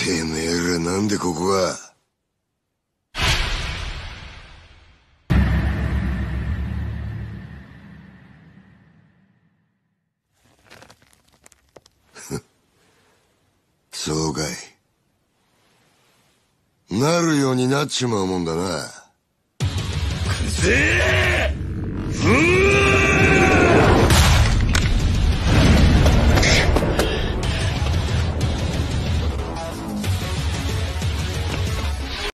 てめえらなんでここは。そうかい。なるようになっちまうもんだな。くせえ！